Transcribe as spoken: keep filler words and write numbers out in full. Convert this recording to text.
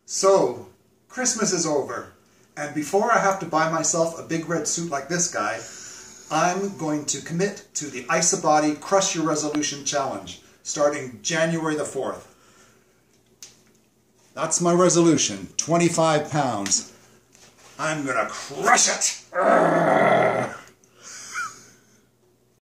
So, Christmas is over, and before I have to buy myself a big red suit like this guy, I'm going to commit to the IsaBody Crush Your Resolution Challenge, starting January the fourth. That's my resolution, twenty-five pounds. I'm gonna crush it! Arrgh!